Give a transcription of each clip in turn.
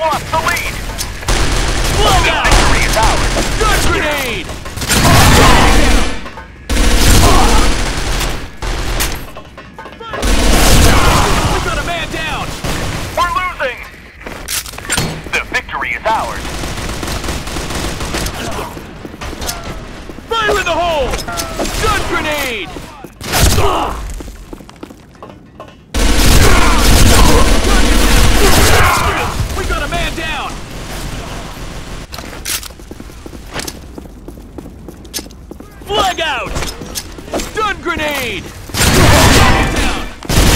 lost the lead. Blow out! Victory is ours. Good grenade! We got a man down! We're losing. The victory is ours. Fire in the hole! Stun grenade! We got a man down! Flag out! Stun grenade! Down!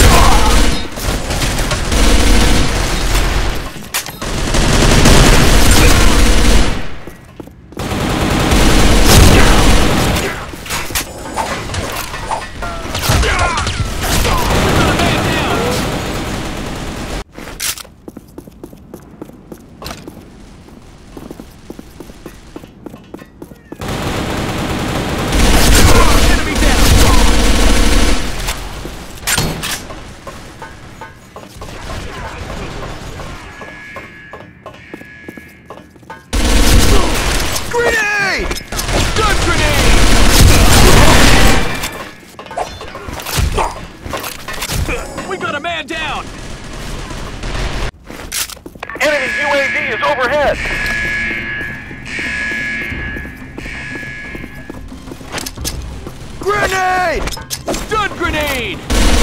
Grenade! Stun grenade! We got a man down! Enemy UAV is overhead. Grenade! Stun grenade!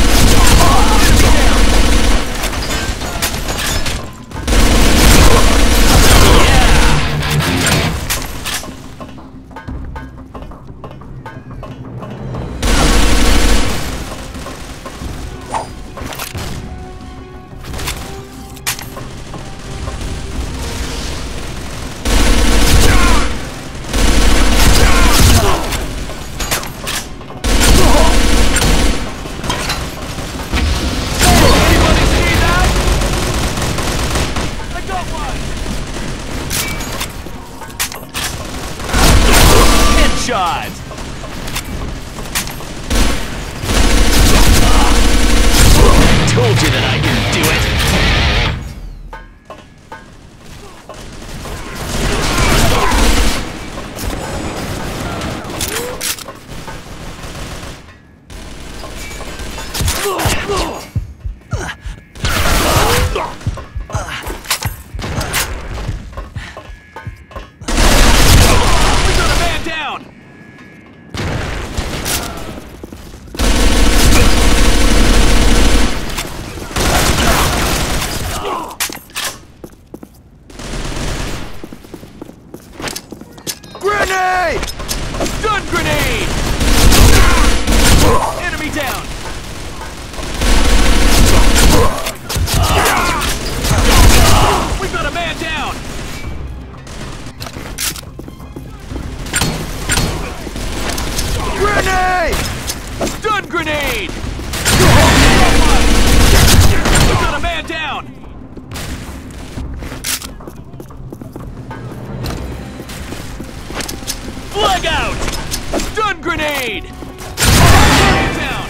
Shot! Told you that I can do it! We got a man down! Grenade! Stun grenade! Enemy down! We got a man down! Grenade! Stun grenade! We got a man down! Flag out! Stun grenade! Down!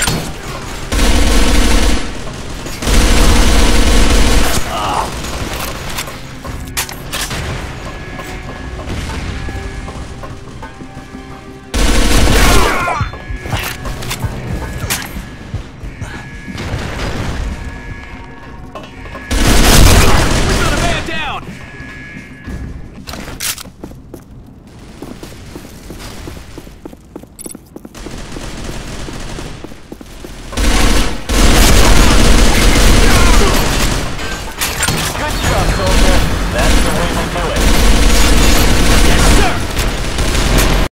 We got a man down! Good job, soldier. That's the way we do it.